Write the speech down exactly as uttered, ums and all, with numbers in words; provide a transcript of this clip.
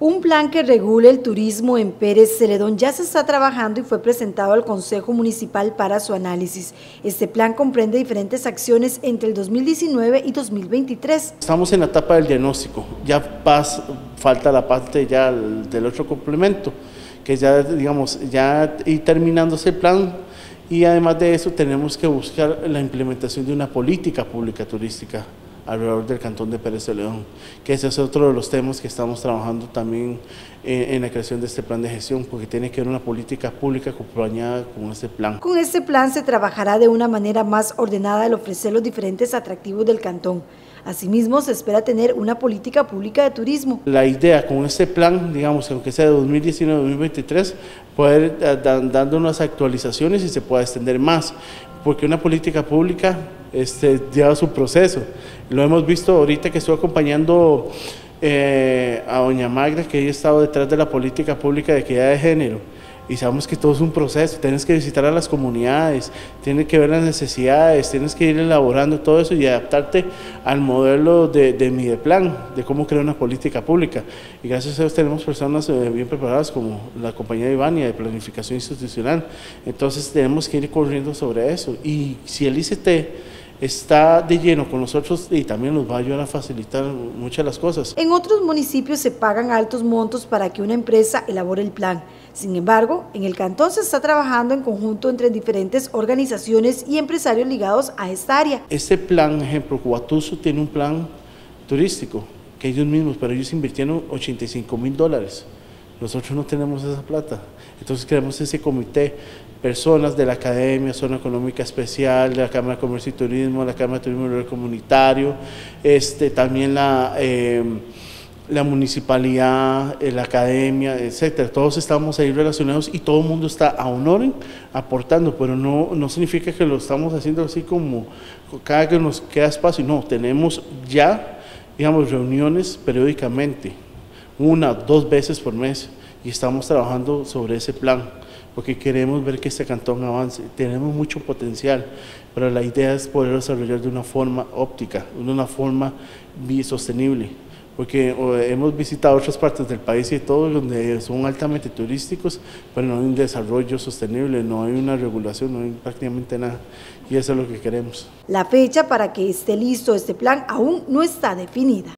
Un plan que regule el turismo en Pérez Celedón ya se está trabajando y fue presentado al Consejo Municipal para su análisis. Este plan comprende diferentes acciones entre el dos mil diecinueve y dos mil veintitrés. Estamos en la etapa del diagnóstico, ya pasa, falta la parte ya del otro complemento, que ya digamos, ya y terminándose el plan, y además de eso tenemos que buscar la implementación de una política pública turística alrededor del cantón de Pérez Celedón, que ese es otro de los temas que estamos trabajando también en, en la creación de este plan de gestión, porque tiene que haber una política pública acompañada con este plan. Con este plan se trabajará de una manera más ordenada al ofrecer los diferentes atractivos del cantón. Asimismo, se espera tener una política pública de turismo. La idea con este plan, digamos, aunque sea de dos mil diecinueve a dos mil veintitrés, poder dar, dando unas actualizaciones y se pueda extender más, porque una política pública este, lleva su proceso. Lo hemos visto ahorita que estoy acompañando eh, a doña Magda, que ella ha estado detrás de la política pública de equidad de género. Y sabemos que todo es un proceso, tienes que visitar a las comunidades, tienes que ver las necesidades, tienes que ir elaborando todo eso y adaptarte al modelo de, de Mideplan, de cómo crear una política pública. Y gracias a Dios tenemos personas bien preparadas como la compañía de Ivania de Planificación Institucional. Entonces tenemos que ir corriendo sobre eso. Y si el I C T está de lleno con nosotros, y también nos va a ayudar a facilitar muchas de las cosas. En otros municipios se pagan altos montos para que una empresa elabore el plan. Sin embargo, en el cantón se está trabajando en conjunto entre diferentes organizaciones y empresarios ligados a esta área. Este plan, ejemplo, Guatuso tiene un plan turístico que ellos mismos, pero ellos invirtieron ochenta y cinco mil dólares. Nosotros no tenemos esa plata, entonces creamos ese comité, personas de la Academia, Zona Económica Especial, de la Cámara de Comercio y Turismo, la Cámara de Turismo Rural Comunitario, este, también la, eh, la municipalidad, la academia, etcétera. Todos estamos ahí relacionados y todo el mundo está a honor aportando, pero no, no significa que lo estamos haciendo así como cada que nos queda espacio, no, tenemos ya, digamos, reuniones periódicamente, una, dos veces por mes, y estamos trabajando sobre ese plan, porque queremos ver que este cantón avance. Tenemos mucho potencial, pero la idea es poder desarrollar de una forma óptica, de una forma sostenible, porque hemos visitado otras partes del país y todo donde son altamente turísticos, pero no hay un desarrollo sostenible, no hay una regulación, no hay prácticamente nada, y eso es lo que queremos. La fecha para que esté listo este plan aún no está definida.